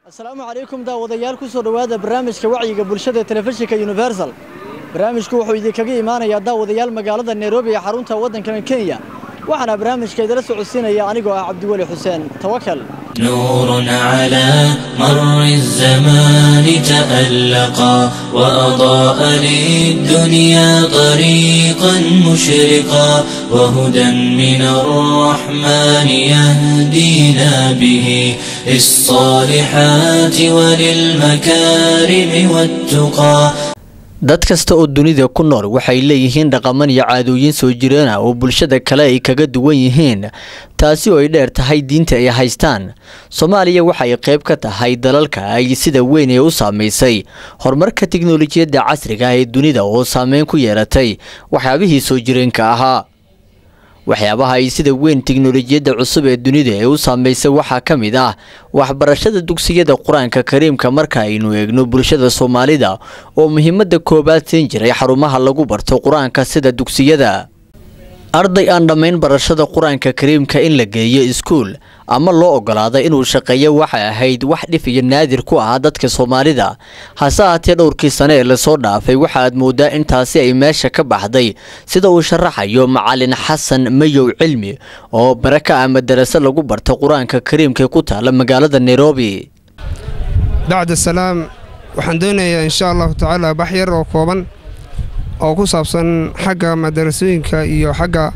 السلام عليكم داوديال كسو دواده barnaamijka wacyiga bulshada telefishinka Universal barnaamijku wuxuu idinkaga imaanayaa daawadayaal magaalada Nairobi ee xarunta wadanka Kenya waxaana barnaamijka idila socodsiinaya anigoo ah Cabdiwali Xuseen Tawakkal نور على مر الزمان تألقا وأضاء للدنيا طريقا مشرقا وهدى من الرحمن يهدينا به للصالحات وللمكارم والتقى dad kasta oo dunida ku nool waxay leeyihiin dhaqaman iyo caadooyin soo jireen oo bulshada kale ay kaga duwan yihiin taasi oo ay dheer tahay diinta ay haystaan Soomaaliya waxay qayb ka tahay dalalka ay sida weyn u saameysay horumarka tiknoolajiyada casriga ah ee dunida oo saameyn ku yeelatay waxyaabihii soo jireenka ahaa waxyaabaha ay sida weyn tiknoolajiyada cusub ee dunida u saameysay waxa kamid ah waxbarashada dugsiyada Quraanka Kariimka marka aynu eegno bulshada Soomaalida oo muhiimada koobaad siin jiray xarumaha lagu barto Quraanka sida dugsiyada arday aan dhameyn barashada Quraanka Kariimka in la geeyo iskuul ama loo ogolaaday inuu shaqeeyo waxa ahayd wax dhif iyo naadir ku ah dadka Soomaalida hasaatee dhowrkii sano ee la soo dhaafay waxa aad moodaa intaasi ay meesha ka baxday sida uu sharaxayo macallin Xasan Mayow Cilmi oo baraka madrasa lagu barto Quraanka Kariimka ku taala magaalada Nairobi bacda salaam waxaan doonayaa insha Allah ta'ala baxyar oo kooban oo ku saabsan xagga madrasooyinka iyo xagga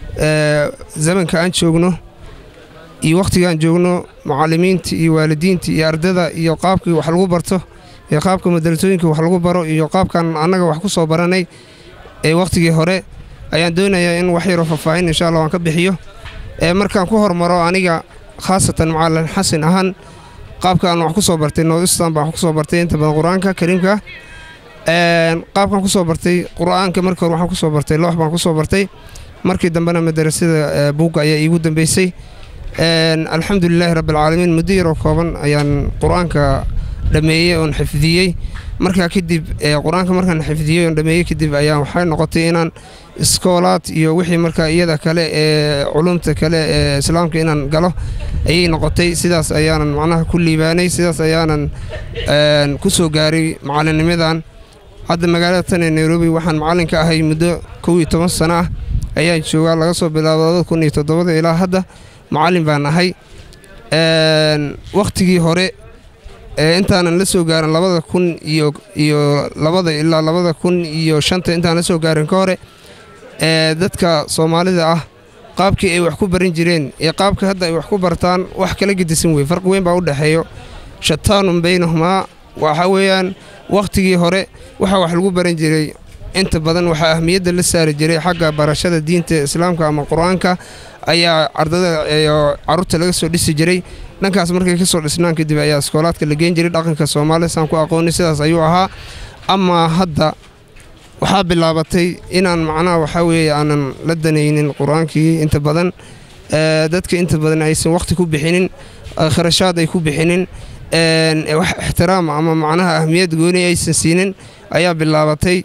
zamanka aan joogno iyo waqtiga aan joogno macallimiinta iyo waalidiinta iyo ardada iyo qaabkii wax lagu barto iyo qaabka madrasooyinka wax lagu baro iyo qaabkan anaga wax ku soo baranay ee waqtigii hore ayaan doonayaa in wax yar oo faahfaahin insha Allah aan ka bixiyo markaan ku hormaro aniga khaasatan macallin Xasan ahaan qaabka aan wax ku soo bartay Northeastern baan wax ku soo bartay inta badan Quraanka Kariimka qaabkan ku soo bartay Quraanka markii hore waxaan ku soo bartay loox baan ku soo bartay markii dambena madrasada buuga ayaa iigu dambeysay alxamdulillaah rabbil caalamiin muddo yar oo kooban ayaan Quraanka dhameeyay oo xifdiyay markaa kadib Quraanka markaan xifdiyay oo dhameeyay kadib ayaan waxay noqotay inaan iskoolaad iyo wixii markaa iyada kale ee culumta kale ee islaamka inaan galo ayay noqotay sidaas ayaanan macnaha ku liibaanay sidaas ayaanan ku soo gaaray macallinimadan hadda magaalada tan ee Nairobi waxaan macallin ka ahay muddo 12 sano ah ayaan joogaa laga soo bilaabo 2007 ilaa hadda macallin baan ahay waqtigii hore intaanan la soo gaarin 2000 iyo labada ilaa 2005 intaan la soo gaarin ka hore dadka Soomaalida ah qaabkii ay wax ku baran jireen ee qaabka hadda ay wax ku bartaan wax kala gedisan way farq weyn baa u dhaxeeyo shataanun baynahuma waxa weeyaan waqtigii hore waxa wax lagu baran jiray inta badan waxa ahmiyada la saari jiray xagga barashada diinta islaamka ama Quraanka ayaa ardada iyo carruurta laga soo dhisi jiray dhankaas markay ka soo dhisnaan kadib ayaa iskoolaadka la geyn jiray dhaqanka Soomaaliyeed saan ku aqoonay sidaas ayuu ahaa ama hadda waxa bilaabatay inaan macnaha waxa weeye aanan la danaynin Quraankii inta badan dadka inta badan aysan waqti ku bixinin kharashaad ay ku bixinin wax ixtiraam ama macnaha ahmiyad gooni aysan siinin ayaa bilaabatay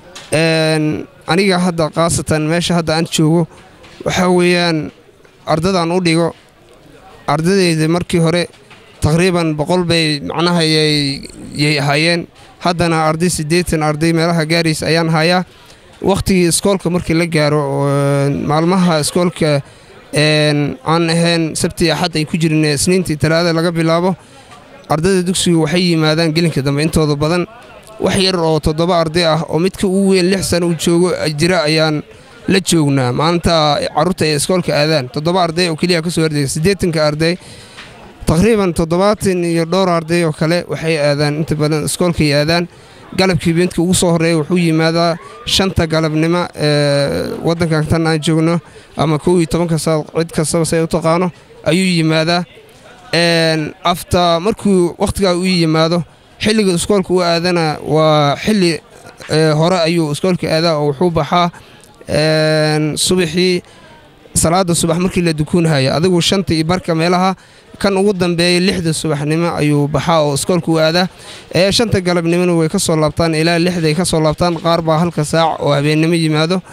aniga hadda qaasatan meesha hadda aan joogo waxa weeyaan ardadan u dhigo ardadeyda markii hore taqriiban 100 bay macnaha yay hayeen haddana arday 80 arday meelaha gaaris ayaan hayaa waqtigii iskoolka markii la gaaro maalmaha iskoolka aan ahayn sabti axad ay ku jireen isniintii talaada laga bilaabo ardada dugsiga waxay yimaadaan gelinka dambe intooda badan wax yar oo 7 arday ah oo midka ugu weyn 6 sano uu joogo jira ayaan la joognaa maanta carruurta ee iskoolka aadaan 7 arday oo kaliya ka soo horday 80 arday taqriiban 70 iyo dhowr arday oo kale waxay aadaan inta badan iskoolka aadaan galabkii beentka ugu soo horeeyay wuxuu yimaadaa 5 galabnimo wadankan tan aan joogno ama 12 saac cid kasta say u taqaano ayuu yimaadaa after markuu waqtiga uu yimaado xilliga iskoolka uu aadana waa xilli hore ayuu iskoolka aadaa oo wuxuu baxaa subaxii salaada subax markii la dukunayo adigu 5 iyo barka meelaha kan ugu dambeeyay 6 subaxnimo ayuu baxaa oo iskoolka uu aadaa 5 galabnimona way ka soo laabtaan ilaa 6 ay ka soo laabtaan qaar baa halka saac oo habeenimo yimaado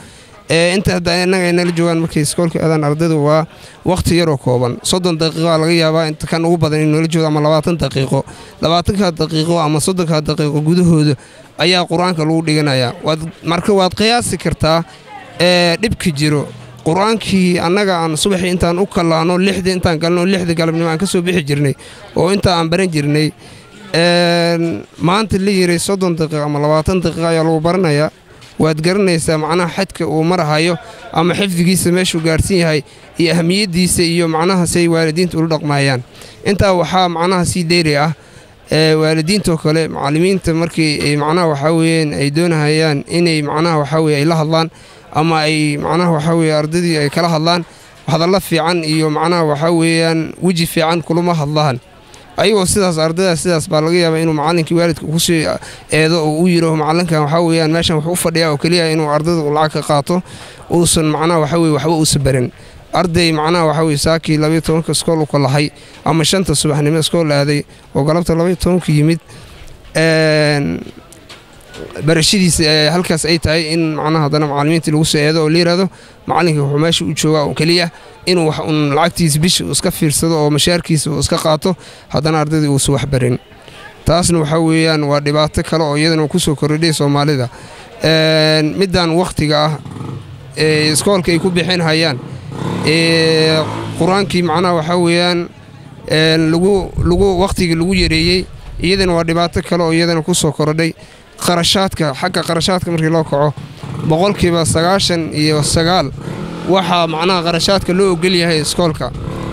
inta hadda inaga inala joogaan markay iskoolka aadaan ardaydu waa waqti yar oo kooban 30 daqiiqo laga yaabaa inta kan ugu badan inuu la joogo ama 20 daqiiqo 20 daqiiqo ama 30 daqiiqo gudahooda ayaa quraanka lagu dhiganayaa marka waad qiyaasi kartaa dhibka jiro quraankii annaga aan subaxii intaan u kalaano 6 intaan galno 6 galabnimo aan ka soo bixi jirnay oo inta aan baran jirnay maanta la yiray 30 daqiiqo ama 20 daqiiqo ayaa lagu baranayaa waad garanaysaa macnaha xadka uu marahayo ama xifdigiisa meeshuu gaarsiin yahay iyo ahamiyadiisa iyo macnaha say waalidiintu u dhaqmayaan inta waxa macnaha si dheeri ah waalidiinta kale macallimiinta markii ay macnaha waxa weeyeen ay doonayaan inay macnaha waxa weey ay la hadlaan ama ay macnaha waxa weey ardadii ay kala hadlaan hadalla fiican iyo macnaha waxa weeyaan waji fiican kuluma hadlaan ayagoo sidaas ardayda sidaas baa laga yaabaa inuu macallinkii waalidku ku sii eedo oo uu yiraahdo macallinkan waxa weeyaan meeshan wuxuu u fadhiyaa oo kaliya inuu ardayda lacag ka qaato uusan macnaha waxa weey waxba u sabarin arday macnaha waxa weey saaki 12 iskool u kalahay ama 5 subaxnimo iskool aaday oo galabta 12 yimid barashadiisa halkaas ay tahay in macnaha hadana macallimiinta lagu soo eedo oo leeyahay macallinka wuxuu meesha u joogaa oo kaliya inuu wax lacagtiisa bish iska fiirsado oo mashaarkiisa iska qaato hadana ardayda uu soo wax barin taasna waxa weeyaan waa dhibaato kale oo iyadana ku soo kordhay Soomaalida midaan waqtiga ah iskoolka ay ku bixin hayaan quraankii macnaha waxa weeyaan lagu waqtiga lagu yareeyay iyadana waa dhibaato kale oo iyadana ku soo kordhay qarashaadka xagga qarashaadka markii loo kaco 99% waxa macnaha qarashaadka loo ogol yahay iskoolka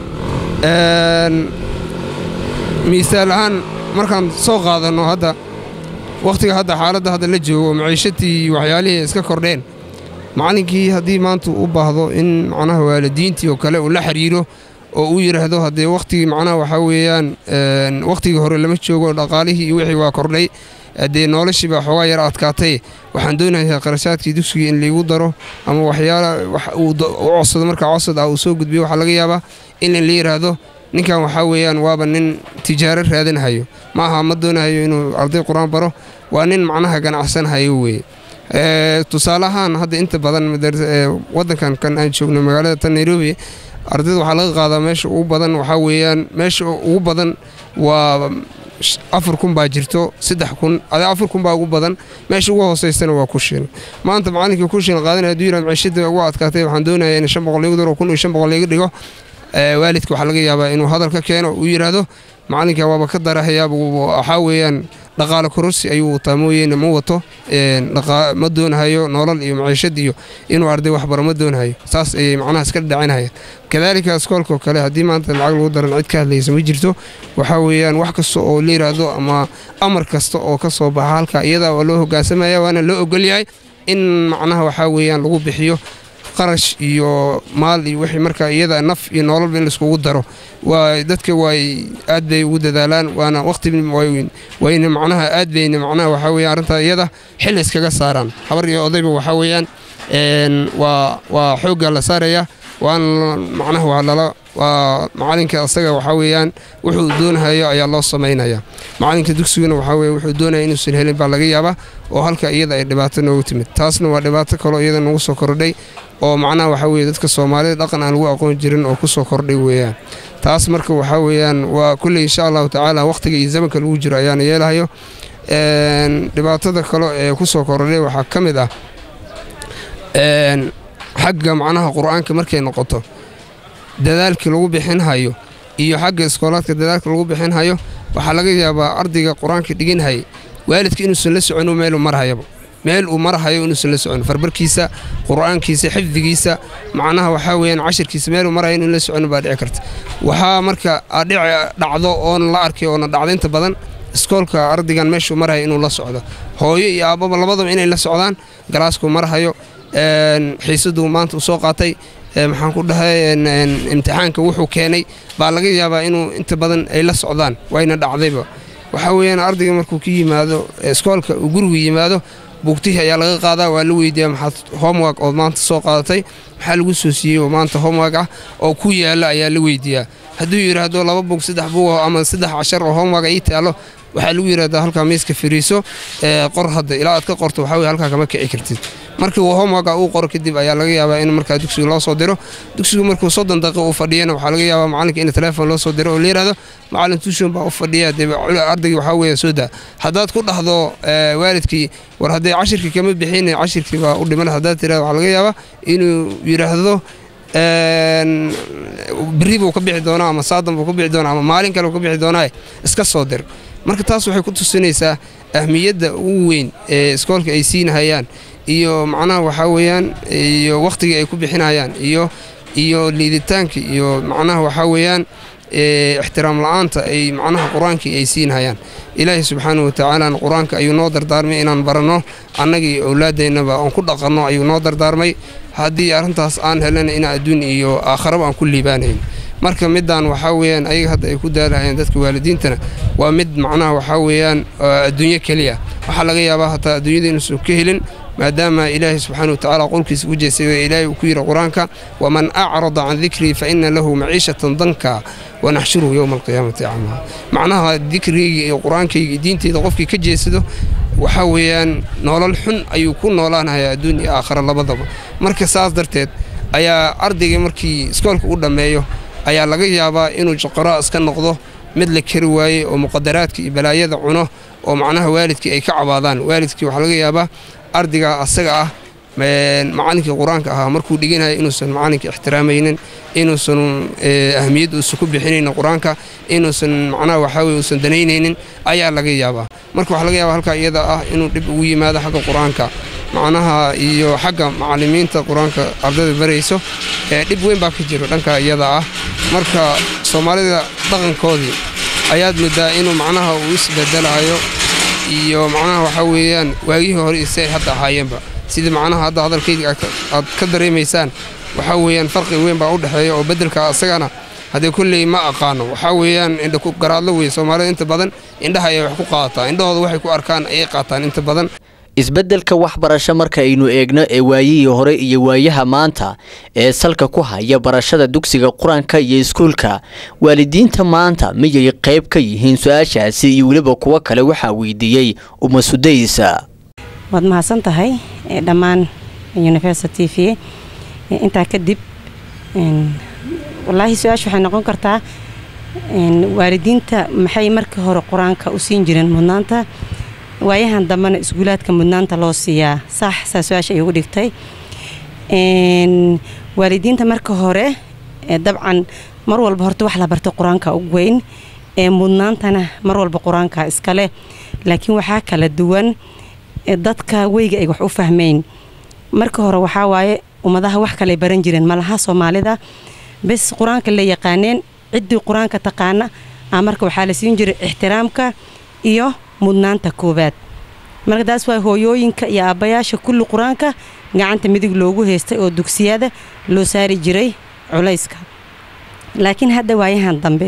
misaal ahaan markaan soo qaadano hadda waqtiga hadda xaaladda hadda la joogo maciishadii waxyaalihii iska kordheen macallinkii haddii maanta u baahdo in macnaha waalidiintii oo kale uu la xiriiro oo uu yiraahdo hadee waqtigii macnaha waxa weeyaan waqtigii hore lama joogo dhaqaalihii iyo wixii waa kordhay hadee noloshii baa xogaa yar adkaatay waxaan doonayaa qarashaadkii dugsiga in lagu daro ama waxyaalo wax uu codsado marka codsad uu soo gudbiyo waxa laga yaabaa in la yiraahdo ninkan waxa weeyaan waaba nin tijaaro raadinayo ma aha ma doonayo inuu arday quraan baro waa nin macnaha ganacsanayo weey tusaalahan hadda inta badan wadankan kan aan joogno magaalada Nairobi ardayda waxa laga qaadaa meesha ugu badan waxa weeyaan meesha ugu badan waa 4,000 baa jirto 3,000 4,000 baa ugu badan meesha ugu hooseysana waa kushin maanta macallinkii kushin qaadanaya diiran maciishada ugu adkaatay waxaan doonayaa in 500 lagu daro 1,500 laga dhigo waalidku waxa laga yaabaa inuu hadal ka keeno uu yiraahdo macallinka waaba ka darahayaa waxa weeyaan dhaqaale kursi ayuu taamooyeen ma wato ma doonayo nolol iyo maciishad iyo inuu arday wax baro ma doonayo saas ay macnaha iska dhacinayaan kadalika iskoolka kale hadii maanta lacag lagu daran cid ka hadlaysa ma jirto waxa weeyaan wax kasta oo leeyahay ama amar kasta oo ka soo baxa halka iyada oo loo hoggaansamaya waana loo ogol yahay in macnaha waxa weeyaan lagu bixiyo qarash iyo maal iyo wixii marka iyada naf iyo nolol in la isku daro waa dadka way aad bay ugu dadaalaan waana waqti wayna macnaha aad bayna macnaha waxa weeyaan arinta iyada xil iskaga saaraan habar iyo odayba waxa weeyaan waa xoog la saaraya waan macnaha waa macallinka asaga waxa weeyaan wuxuu doonayo ayaa loo sameeynaya macallinka dugsiguna waxa weey wuxuu doonayaa inuu san helin baa laga yaabaa oo halka iyada ay dhibaato noogu timid taasna waa dhibaato kale oo iyada nagu soo kordhay oo macnaha waxa weey dadka Soomaalida dhaqan aan lagu aqoon jirin oo ku soo kordhay weeyaan taas marka waxa weeyaan waa kulli insha Allah ta'ala waqtiga iyo zamanka lagu jiro ayaan yeelahayo dhibaatada kale ee ku soo kordhay waxa kamid ah xagga macnaha quraanka markay noqoto dadaalka lagu bixin hayo iyo xagga iskoolaadka dadaalka lagu bixin hayo waxa laga yaabaa ardayga quraanka dhigin hay waalidka inuu san la socono meel uu marahayo inuu san la socono farbarkiisa quraankiisa xifdigiisa macnaha waxa weeyaan cashirkiisa meel uu marayo inuu la socono baa dhici karta waxa marka dhacdo oo la arkay oo dhacdaynta badan iskoolka ardaygan meeshu marayo inuu la socdo hooyo iyo aababa labadaba inay la socdaan galaasku marayo xiisadu maanta soo qaatay maxaan ku dhahay imtixaanka wuxuu keenay baa laga yaabaa inuu inta badan ay la socdaan wayna dhacdayba waxa weeyaan ardayga markuu ka yimaado iskoolka uu guriga yimaado buugtihi ayaa laga qaadaa waa la weydiiyaa maxaad homework oo maanta soo qaadatay maxaa lagu soo siiyey oo maanta homework ah oo ku yaala ayaa la weydiiyaa hadduu yiraahdo 2 buug 3 buug ama 3 cashar oo homework ay taalo waxaa lagu yiraahdaa halka miiska firiiso qor hadda ilaa aad ka qorto waxa weeye halka kama kici kartid markii uu homework uu qoro kadib ayaa laga yaabaa in marka dugsiga loo soo diro dugsigu markuu 30 daqiiqo uu fadhiyana waxa laga yaabaa macalinka in telefoon loo soo diro oo leeyahay macalin tuushon baa u fadhiya ardayga waxa weeye soo daa hadaad ku dhaxdo waalidkii war haday cashirkii kama bixin cashirkii baa u dhiman hadaad tiraahdo waxa laga yaabaa inuu yiraahdo bariibo ka bixi doona ama saadan buu ka bixi doona ama maalin kale ka bixi doona iska soo dir marka taas waxay ku tusinaysaa ahmiyadda ugu weyn ee iskoolka ay siinayaan iyo macnaha waxa weeyaan iyo waqtiga ay ku bixinayaan iyo liiditaanka iyo macnaha waxa weeyaan ixtiraam la'aanta ay macnaha quraanka ay siinayaan ilaahay subhanahu wa ta'ala quraanka ayuu noo dardaarmay inaan barano annagii awlaadeennaba aan ku dhaqanno ayuu noo dardaarmay haddii arintaas aan helana in adduun iyo aakhiraba aan ku liibaanayn marka midaan waxa weeyaan ayaga hadda ay ku daalayaan dadka waalidiintana waa mid macnaha waxa weeyaan adduunyo kaliya waxa laga yaabaa hataa adduunyada inuu ka helin maadaama ilaahay subhanahu wa ta'ala qolkiisa u jeesay ilaahay ku yiri quraanka waman a'rada an dhikri fa inna lahu ma'ishatan danka wa nahshuruhu yawm al-qiyamati a'ma macnaha dhikriga iyo quraanka diinteeda qofkii ka jeesado waxa weeyaan nolol xun ayuu ku noolaanayaa adduun iyo aakhira labadaba marka saas darteed ayaa ardayga markii iskoolka u dhameeyo ayaa laga yaabaa inuu shaqara iska noqdo mid la kari waayay oo muqaddaraadka iyo balaayada cuno oo macnaha waalidkii ay ka cabaadaan waalidkii waxa laga yaabaa ardayga asaga ah macallinkii quraanka ahaa markuu dhiganayo inuusan macallinka ixtiraamaynin inuusan ahmiyad u ku bixinaynin quraanka inuusan macnaha waxa weey uusan danaynaynin ayaa laga yaabaa marka waxa laga yaabaa halka iyada ah inuu dib ugu yimaado xagga quraanka macnaha iyo xagga macallimiinta quraanka ardayda barayso dib weyn baa ka jiro dhanka iyada ah marka Soomaalida dhaqankoodii ayaad moodaa inuu macnaha uu isbedelayo iyo macnaha waxa weeyaan waagii hore isay hadda haayeenba sida macnaha hadda hadalkayga aad ka dareemaysaan waxa weeyaan farqi weyn baa u dhaxeeyo oo bedelka asagana hadii kulli ma aqaano waxa weeyaan indha ku garaadlo way Soomaalida inta badan indhaha ay wax ku qaataan indhahooda waxay ku arkaan ay qaataan inta badan isbeddelka waxbarasho marka aynu eegno ee waayihii hore iyo waayaha maanta ee salka ku haya barashada dugsiga quraanka iyo iskuulka waalidiinta maanta miyay qayb ka yihiin su'aashaasi iyo waliba kuwa kale waxa weydiiyay Uma Sudaysa wad mahadsan tahay dhammaan University TV inta kadib wallahi su'aashu waxay noqon kartaa waalidiinta maxay markii hore quraanka u siin jireen mudnaanta waayahan dambana iskuulaadka mudnaanta loo siiyaa sax su'aasha ay ugu dhigtay waalidiinta marka hore dabcan mar walba horta wax la barto quraanka ugu weyn mudnaantana mar walba quraanka iska leh laakiin waxa kala duwan dadka weyga ay wax u fahmeen marka hore waxa waaye ummadaha wax kale baran jireen malaha Soomaalida bas quraanka la yaqaaneen cidii quraanka taqaana marka waxa la siin jiray ixtiraamka iyo mudnaanta koobaad marka taas waa hooyooyinka iyo aabayaasha kullu quraanka gacanta midig loogu heystay oo dugsiyada loo saari jiray culayska laakiin hadda waayahan dambe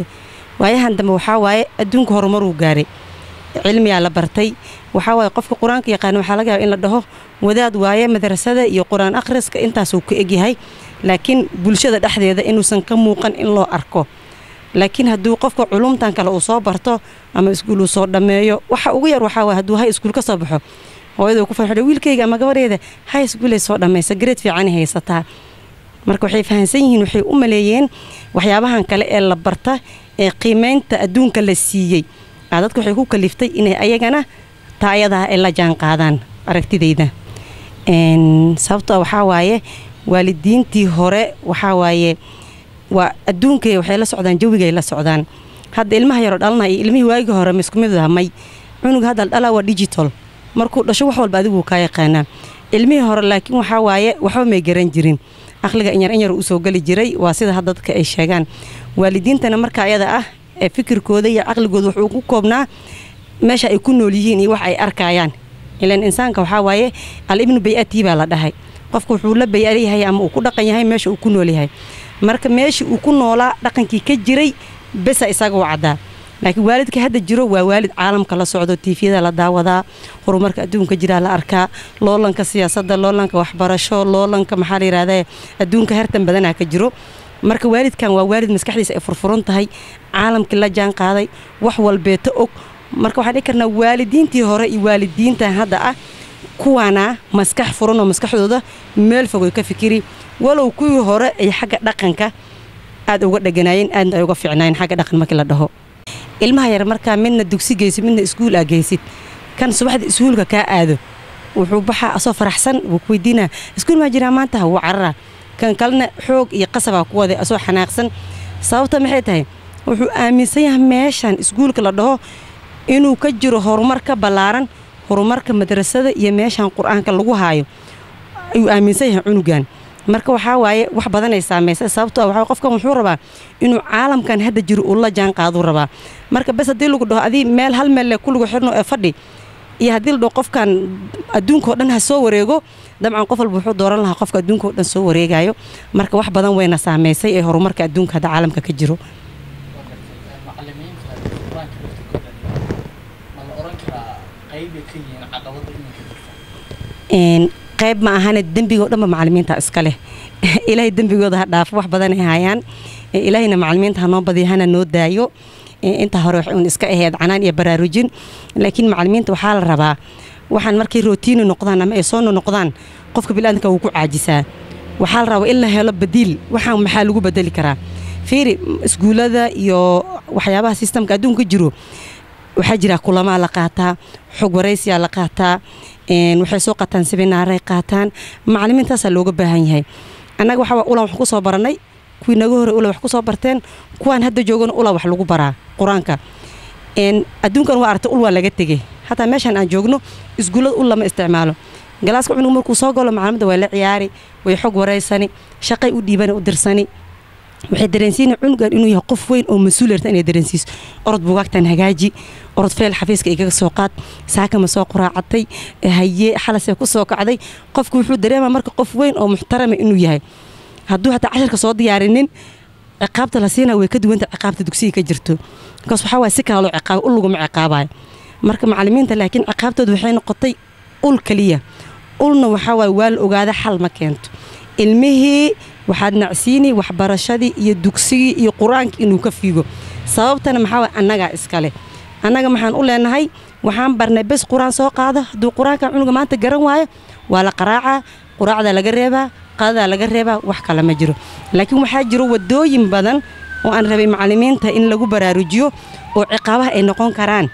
waxa waaye adduunka horumar uu gaaray cilmiga la bartay waxa waaye qofka quraanka yaqaan waxa laga yaabaa in la dhaho wadaad waaye madrasada iyo quraan akhriska intaas uu ka egyahay laakiin bulshada dhexdeeda inuusan ka muuqan in loo arko laakiin hadduu qofka culumtan kale uu soo barto ama iskuul uu soo dhameeyo waxa ugu yar waxa waa hadduu hay iskuul ka soo baxo hooyadu ku farxay wiilkayga ama gabadheeda hay iskuul soo dhameeysa grade fiican haysataa marka waxay fahansan yihiin waxay u maleeyeen waxyaabahan kale ee la barta ee qiimeynta adduunka la siiyay dadku waxay ku kaliftay inay ayagana taayada ay la jaan qaadaan aragtidayda sababtoo waxa waaye waalidiintii hore waxa waaye waa adduunkay waxay la socdaan jawiga ay la socdaan hadda ilmaha yar dhalna iyo ilmihii waagi hore isku mid ah may cunug hadda dhala waa digital markuu dhasho wax walba adigu ka yaqaana ilmihii hore laakiin waxa waaye waxba may garan jirin aqliga in yar u soo gali jiray waa sida hadda dadka ay sheegaan waalidiintana marka ayada ah ee fikirkooda iyo aqligooda wuxuu ku koobnaa meesha ay ku nool yihiin iyo wax ay arkayaan ilaan insaanka waxa waaye al ibnu bay'ati baa la dhahay qofku wuxuu la bay'ariyahay ama uu ku dhaqan yahay meesha uu ku nool yahay marka meeshii uu ku noolaa dhaqankii ka jiray bas isaga wacdaa laakiin waalidka hadda jiro waa waalid caalamka la socdo TV-da la daawadaa horumarka adduunka jira la arkaa loolanka siyaasadda loolanka waxbarasho loolanka maxaa la yiraahdaa adduunka hertan badanaa ka jiro marka waalidkan waa waalid maskaxdiisa ay furfuran tahay caalamkii la jaan qaaday wax walbeeto og marka waxaan dhihi karnaa waalidiintii hore iyo waalidiinta hadda ah kuwaana maskax furan oo maskaxdooda meel fog ay ka fikiri walow kuwii hore ay xagga dhaqanka aad uga dhaganaayeen aad ay uga fiicnaayeen xagga dhaqan markii la dhaho ilmaha yar markaa midna dugsi geysid midna iskuul aa geysid kan subaxda iskuulka kaa aado wuxuu baxaa asoo faraxsan wuu ku weydiinaa iskuul maa jiraa maanta wuu carara kan kalena xoog iyo qasabaa ku waday asoo xanaaqsan sababta maxay tahay wuxuu aaminsan yahay meeshan iskuulka la dhaho inuu ka jiro horumar ka ballaaran horumarka madrasada iyo meeshan qur-aanka lagu haayo ayuu aaminsan yahay cunugan marka waxaa waaye wax badan ay saameysay sababtoo waxa qofkan wuxuu rabaa inuu caalamkan hadda jiro uu la jaan qaado rabaa marka bas haddii lagu dhaho adii meel hal meel ku lagu xirno ee fadhi iyo haddii la dhaho qofkan adduunka oo dhan ha soo wareego dabcan qof walba wuxuu dooran lahaa qofka adduunka oo dhan soo wareegayo marka wax badan wayna saameysay ee horumarka adduunka hadda caalamka ka jiro qayb ma ahane dembigo dhanba macallimiinta iska leh ilaahay dembigooda ha dhaafo wax badan ay hayaan ilaahayna macallimiinta ha noo badiyo hana noo daayo inta hore wax uun iska ahayd canaan iyo baraarujin laakiin macallimiinta waxaa la rabaa waxaan markay rootiini noqdaan ama ay soo noqdaan qofka bilaadanka wuu ku caajisaa waxaa la rabaa in la helo badiil waxaan maxaa lagu bedeli karaa fiiri iskuulada iyo waxyaabaha sistamka adduunka jiro waxaa jira kulamaa la qaataa xog waraysiyaa la qaataa waxay soo qaataan seminaaray qaataan macallimiintaasaa looga baahan yahay annaga waxaa ulan wax ku soo baranay kuwii naga hore ula wax ku soo barteen kuwaan hadda joogana ula wax lagu baraa qur-aanka adduunkan waa aragtay ul waa laga tegey hataa meeshaan aan joogno iskuullada ul lama isticmaalo galaaska cunuga markuu soo galo macallimada waa la ciyaari way xog waraysani shaqay u dhiibani u dirsani waxay dareensiinay cunugan inuu yahay qof weyn oo mas-uul yarta inay dareensiiso orod buugaagtan hagaaji orod feel xafiiska igaga soo qaad saakama soo quraacatay haye xalasee ku soo kacday qofku wuxuu dareemaa marka qof weyn oo muxtarama inuu yahay hadduu hataa casharka soo diyaarinin ciqaabta la siinaa way ka duwanta ciqaabta dugsiga ka jirto markaas waxaa waay si kala loo ciqaabo ul laguma ciqaabayo marka macallimiinta laakiin ciqaabtooda waxay noqotay ul kaliya ulna waxaa waay waa la ogaada xal ma keento ilmihii waxaad nacsiini waxbarashadii iyo dugsigii iyo qur-aanka inuu ka fiigo sababtana maxaa waay annagaa iskale annaga maxaan u leenahay waxaan barnay bes qur-aan soo qaado hadduu qur-aanka cunuga maanta garan waayo waa la qaraacaa quraacdaa laga reebaa qadadaa laga reebaa wax kale ma jiro laakiin waxaa jiro wadooyin badan oo aan rabay macallimiinta in lagu baraarujiyo oo ciqaabaha ay noqon karaan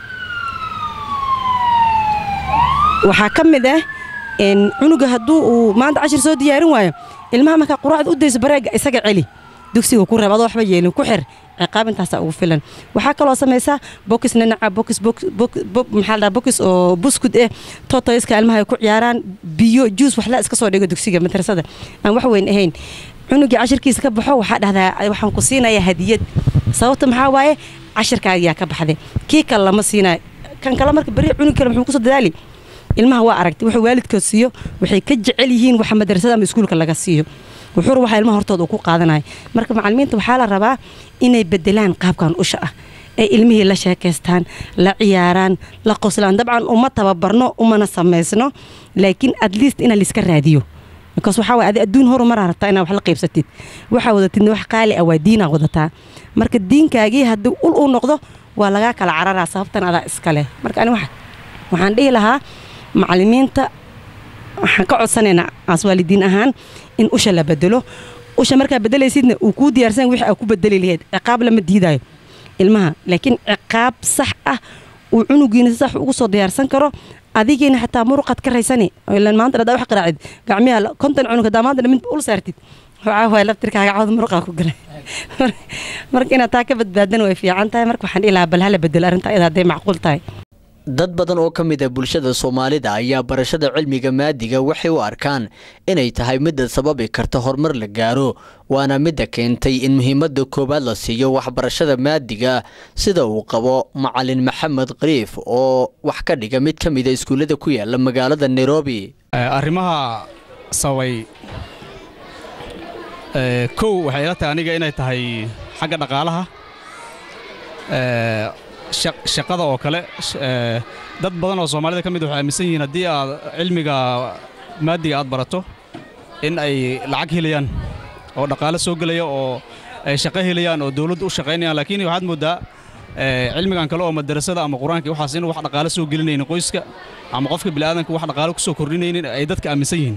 waxaa ka mid ah cunuga hadduu uu maanta cashir soo diyaarin waayo ilmaha markaa quraacda u dayso bareega isaga celi dugsiga ku reeb adoo waxba yeelin ku xir ciqaab intaasaa ugu filan waxaa kaloo samaysaa bokis nanaca maxaa la bokis oo buskud eh totoiska ilmaha ay ku ciyaaraan biyo juus wax la iska soo dhigo dugsiga madrasada aan wax weyn ahayn cunugii cashirkiisa ka baxo waxaa dhahdaa waxaan ku siinayaa hadiyad sababta maxaa waaye cashirkaagiyaa ka baxday kii kale lama siinayo kan kale marka beri cunug kale muxuu kusoo dadaali ilmaha waa aragtay wuxuu waalidkood siiyo waxay ka jecel yihiin waxa madrasada ama iskuulka laga siiyo wuxuu waxa ilmaha hortooda ku qaadanayo marka macallimiinta waxaa la rabaa inay bedelaan qaabkan usha ah ay ilmihii la sheekaystaan la ciyaaraan la qoslaan dabcan uma tababarno umana samaysno laakiin at least in la iska raadiyo because waxa way adduun horumar rabtaa inaad wax la qaybsatid waxa wadatid wax qaali ah waa diina wadataa marka diinkaagii haddii ul noqdo waa laga kala cararaa sababtan adaa iska leh marka ani waxaan dhihi lahaa macallimiinta waxaan ka codsanaynaa as waalidiin ahaan in usha la bedelo usha markaa bedelaysidna uu kuu diyaarsan wixii aad ku bedeli lahayd ciqaab lama diidayo ilmaha laakiin ciqaab sax ah uu cunugiina sax ugu soo diyaarsan karo adigiina xataa muruqaad ka raysani ilaan maanta hadaa wax qaraacid gacmiha konton cunug hadaa maanta mid ul saartid waxaa waay laftirkaaga cawda muruqaa ku galay marka inaad taa ka badbaadana way fiican tahay marka waxaan dhihi lahaa bal hala bedelo arrinta ayada hadday macquul tahay dad badan oo ka mid ah bulshada Soomaalida ayaa barashada cilmiga maadiga waxay u arkaan inay tahay mid sababi karta horumar la gaaro waana mid keentay in muhiimadda koobaad la siiyo waxbarashada maadiga sida uu qabo macallin Maxamed Qariif oo wax ka dhiga mid ka mid ah iskuulada ku yaala magaalada Nairobi arrimaha saway waxay la tahay aniga inay tahay xagga dhaqaalaha shaqada oo kale dad badan oo Soomaalida kamid waxay aaminsan yihiin hadii aad cilmiga maadiga aad barato in ay lacag helayaan oo dhaqaale soo galaya oo ay shaqo helayaan oo dawladdu u shaqeynayaan laakiin waxaad moodaa cilmigan kale oo madrasada ama quraanka waxaas in wax dhaqaale soo gelinayeen qoyska ama qofka bilaadanka wax dhaqaale ku soo kordhinayeen ay dadka aaminsan yihiin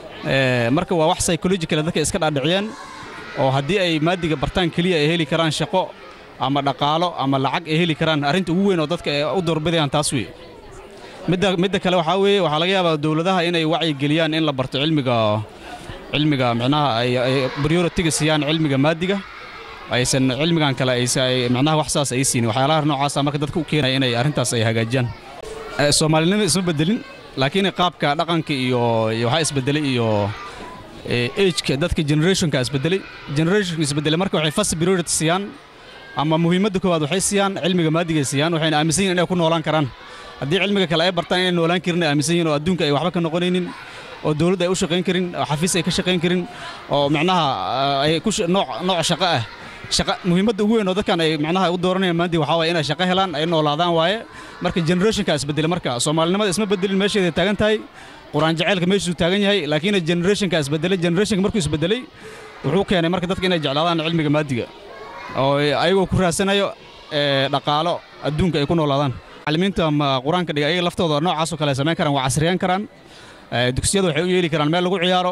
marka waa wax psychological dadka iska dhaadhiciyaan oo haddii ay maadiga bartaan kaliya ay heli karaan shaqo ama dhaqaalo ama lacag ay heli karaan arrinta ugu weyn oo dadka u doorbidayaan taas weey midda kale waxa weeye waxa laga yaabaa dawladaha inay wacyi geliyaan in la barto cilmiga macnaha ay priority siiyaan cilmiga maadiga aysan cilmigan kale ay macnaha wax saas ay siin waxyaalaha noocaas marka dadka u keenay inay arrintaas ay hagaajiyaan Soomaalida isma bedelin laakiin qaabka dhaqanka iyo waxa isbedelay iyo age-ka dadka generationka isbedelay marka waxay first priority siiyaan ama muhiimadda koowaad waxay siiyaan cilmiga maadiga siiyaan waxayna aaminsan yihiin inay ku noolaan karaan haddii cilmiga kale ay bartaan inay noolaan karin aaminsan yihiin oo adduunka ay waxba ka noqonaynin oo dawladda ay u shaqayn karin oo xafiis ay ka shaqayn karin oo macnaha ay ku nooc shaqo ah shaqa muhiimadda ugu weyn oo dadkan ay macnaha u dooranayaan maadi waxa way inay shaqo helaan ay noolaadaan waaye marka generationka isbedelay marka Soomaalinimada isma bedelin meesheeda taagan tahay quraan jaceelka meeshuu taagan yahay laakiin generationka isbedelay generationka markuu isbedelay wuxuu keenay marka dadka inay jeclaadaan cilmiga maadiga oo ayagoo ku raasanayo dhaqaalo adduunka ay ku noolaadaan macallimiinta quraanka dhiga ay laftooda noocaas oo kale sameyn karaan waa casriyan karaan dugsiyada waxay u yeeli karaan meel lagu ciyaaro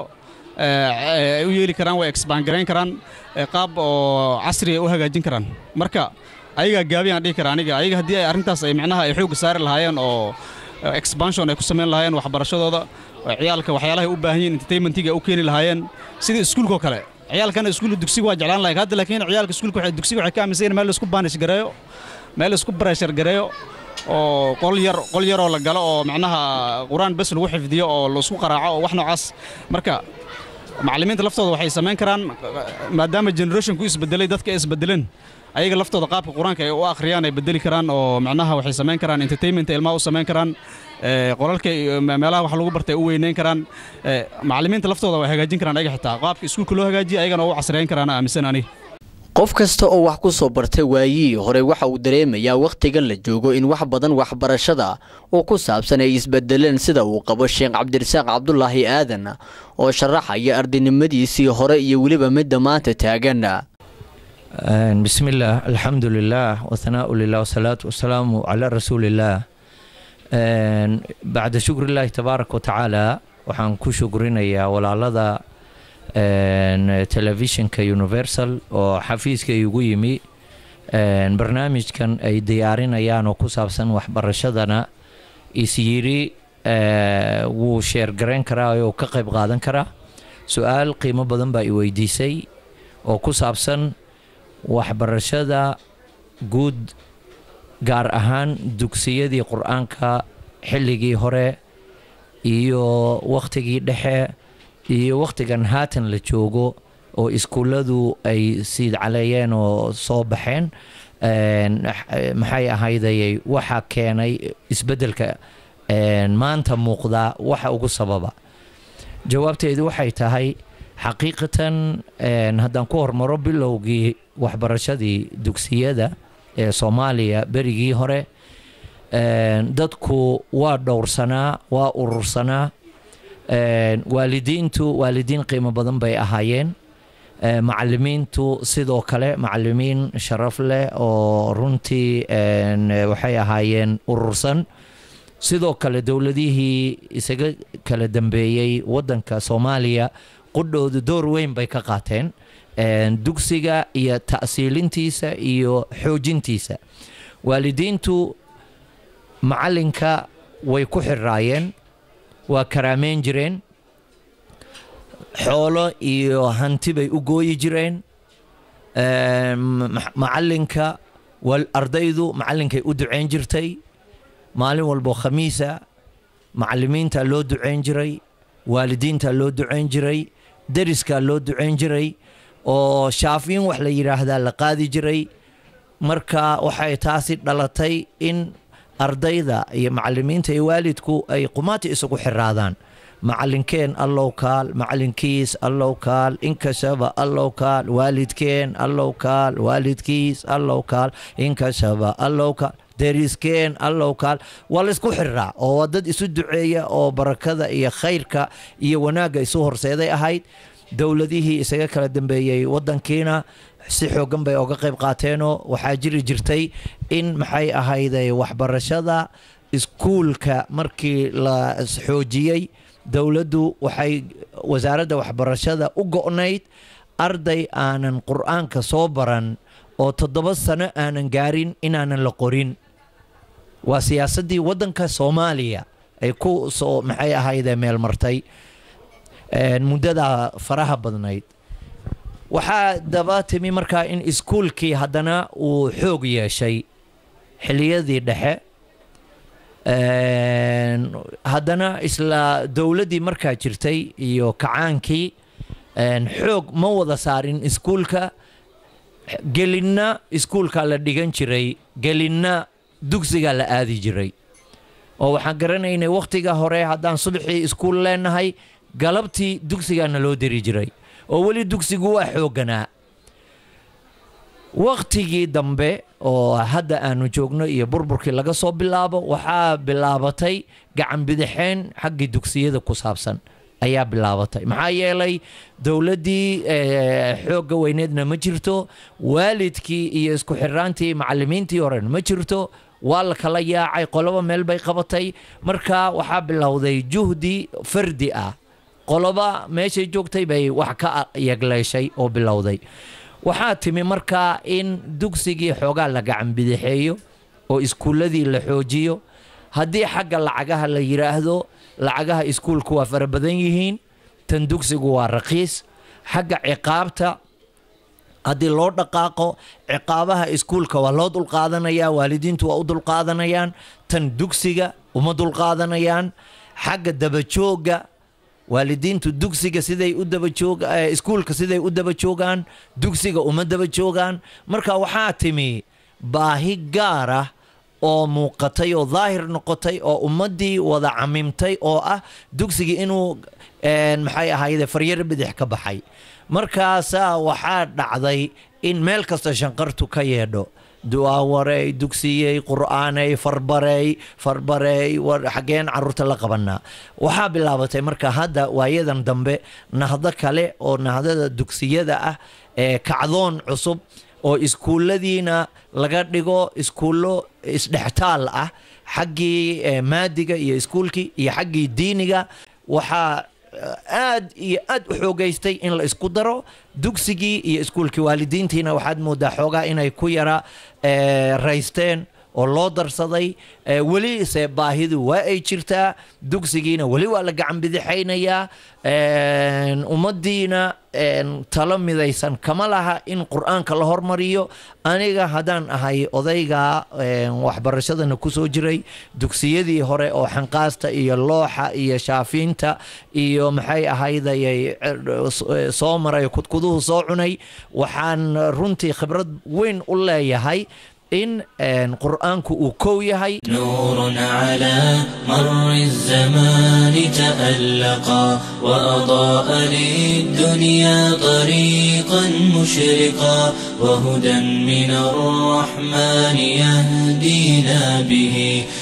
ay u yeeli karaan way expand gareyn karaan qaab oo casri ah u hagaajin karaan marka ayaga gaabiyaan dhigi karaan ayaga hadii ay arrintaas ay macnaha ay xoog saari lahaayeen oo expansion ay ku sameyn lahaayeen waxbarashadooda ciyaalka waxyaalaha u baahan yihiin entertainmentiga u keeni lahaayeen sida iskuulka kale ciyaalkan iskuul dugsiga waa jeclaan lahayd hadda laakiin ciyaalka iskuulka waxay dugsiga waxay ka aaminsan yihiin meel isku banish gareeyo meel isku pressure gareeyo oo qol yar oo la galo oo macnaha quraan bas lagu xifdiyo oo la isku qaraaco oo wax noocaas marka macallimiinta laftooda waxay sameyn karaan maadaama generation ku isbedelay dadka isbedeleen ayaga laftooda qaabka quraanka ay u akhriyaan ay bedeli karaan oo macnaha waxay sameyn karaan entertainment ilmaha u sameyn karaan qolalka meelaha wax lagu bartay u weyneyn karaan macallimiinta laftooda way hagaajin karaan ayaga xitaa qaabka iskuulka loo hagaajiyo ayagana u casriyeyn karaan aaminsan aniga qof kasta oo wax ku soo bartay waayii hore waxa uu dareemayaa waqtigan la joogo in wax badan waxbarashada oo ku saabsan ay isbedeleen sida uu qabo Sheekh Cabdirasaaq Cabdullaahi Aadan oo sharaxaya ardinimadiisii hore iyo waliba midda maanta taagan bismillah alhamdulillah wa thana'u lillahi wa salatu wassalamu ala rasulillah ba'da shukrillahi tabaaraka wa ta'ala waxaan ku shukrinayaa walaalada telefishinka Universal oo xafiiska igu yimi barnaamijkan ay diyaarinayaan oo ku saabsan waxbarashadana isiyiri wuu share gareyn karaa oo ka qayb qaadan karaa su'aal qiimo badan baa i weydiisay oo ku saabsan waxbarashada guud gaar ahaan dugsiyadii quraanka xilligii hore iyo waqtigii dhexe iyo waqtigan haatan la joogo oo iskuuladu ay siid caleeyeen oo soo baxeen maxay ahaydayay waxa keenay isbedelka maanta muuqda waxa ugu sababa jawaabteedu waxay tahay xaqiiqatan haddaan ku hormaro bilowgii waxbarashadii dugsiyada ee Soomaaliya berigii hore dadku waa dhowrsanaa waa urursanaa waalidiin qiimo badan bay ahaayeen macallimiintu sidoo kale macallimiin sharaf leh oo runtii waxay ahaayeen urursan sidoo kale dawladihii isaga kala dambeeyay wadanka Soomaaliya qudhoodu door weyn bay ka qaateen dugsiga iyo ta'siilintiisa iyo xoojintiisa waalidiintu macallinka way ku xiraayeen waa karaameyn jireen xoolo iyo hanti bay u gooyi jireen macallinka wal ardaydu macallinkay u duceyn jirtay maalin walba khamiisa macallimiinta loo duceyn jiray waalidiinta loo duceyn jiray dariska loo duceyn jiray oo shaafiin wax la yiraahdaa la qaadi jiray marka waxay taasi dhalatay in ardayda iyo macallimiinta iyo waalidku ay qumaati isugu xiraadaan macallinkeen allow kaal macallinkiis allow kaal inkashaba allow kaal waalidkeen allow kaal waalidkiis allow kaal inkashaba allow kaal deriskeen allow kaal wala isku xiraa oo dad isu duceeya oo barakada iyo khayrka iyo wanaaga isu horseeday ahayd dawladihii isaga kala dambeeyay wadankiina si xoogan bay uga qayb qaateenoo waxaa jiri jirtay in maxay ahayday waxbarashada iskuulka markii la xoojiyey dowladdu waxay wasaaradda waxbarashada u go'nayd arday aanan qur'aanka soo baran oo 7 sano aanan gaarin inaanan la qorin waa siyaasaddii waddanka Soomaaliya ay ku soo maxay ahayday meel martay muddada faraha badnayd waxaa daba timi markaa in iskuulkii haddana uu xoog yeeshay xilliyadii dhexe haddana isla dowladdii markaa jirtay iyo kacaankii xoog ma wada saarin iskuulka gelinna iskuulka la dhigan jiray gelinna dugsiga la aadi jiray oo waxaan garanaynay waqtiga hore haddaan subaxii iskuul leenahay galabtii dugsigaana loo diri jiray oo weli dugsigu waa xoogganaa waqtigii dambe oo hadda aanu joogno iyo burburkii laga soo bilaabo waxaa bilaabatay gacan bidixeen xaggii dugsiyada ku saabsan ayaa bilaabatay maxaa yeelay dowladdii xoogga weyneedna ma jirto waalidkii iyo isku xirraantii macallimiintii horena ma jirto waa la kala yaacay qoloba meel bay qabatay marka waxaa bilowday juhdi fardi ah qoloba meeshay joogtay bay wax ka yagleeshay oo bilowday waxaa timi markaa in dugsigii xoogaa la gacan bidixeeyo oo iskuulladii la xoojiyo haddii xagga lacagaha la yiraahdo lacagaha iskuulku waa fara badan yihiin tan dugsigu waa raqiis xagga ciqaabta haddii loo dhaqaaqo ciqaabaha iskuulka waa loo dulqaadanayaa waalidiintu waa u dulqaadanayaan tan dugsiga uma dulqaadanayaan xagga dabajooga waalidiintu dugsiga siday u daba joogaan iskuulka siday u daba joogaan dugsiga uma daba joogaan marka waxaa timi baahi gaar ah oo muuqatay oo daahir noqotay oo ummadii wada camimtay oo ah dugsiga inuu maxay ahayde faryar bidix ka baxay markaasaa waxaa dhacday in meel kasta shanqartu ka yeedho du'aawarey dugsiyey qur'aaney farbarey xaggeen carruurta la qabanaa waxaa bilaabatay marka hadda waayadan dambe nahdo kale oo nahdada dugsiyada ah ee kacdoon cusub oo iskuulladiina laga dhigo iskuullo isdhextaal ah xaggii maadiga iyo iskuulkii iyo xaggii diiniga waxaa aad iyo aad u xoogaystay in la isku daro dugsigii iyo iskuulkii waalidiintiina waxaad moodaa xoogaa inay ku yara raysteen oo loo darsaday weli se baahidu waa ay jirtaa dugsigiina weli waa la gacan bidixaynayaa ummaddiina talo midaysan kama laha in qur'aanka la hormariyo aniga haddaan ahay odayga waxbarashadana ku soo jiray dugsiyadii hore oo xanqaasta iyo looxa iyo shaafiinta iyo maxay ahaydayay soo maray kudkuduhu soo cunay waxaan runtii khibrad weyn u leeyahay إن قرآن كوكو يهي نور على مر الزمان تألقا وأضاء للدنيا طريقا مشرقا وهدى من الرحمن يهدينا به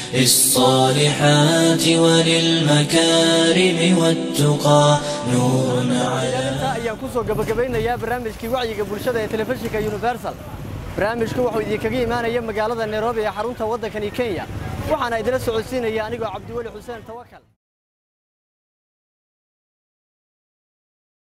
للصالحات وللمكارم والتقى نور على ayaan ku soo gabagabaynayaa barnaamijkii wacyiga bulshada ee telefishinka Universal barnaamijku wuxuu idinkaga imaanaya magaalada Nairobi ee xarunta waddanka Kenya waxaana idin la socodsiinaya anigoo Cabdiwali Xuseen Tawakal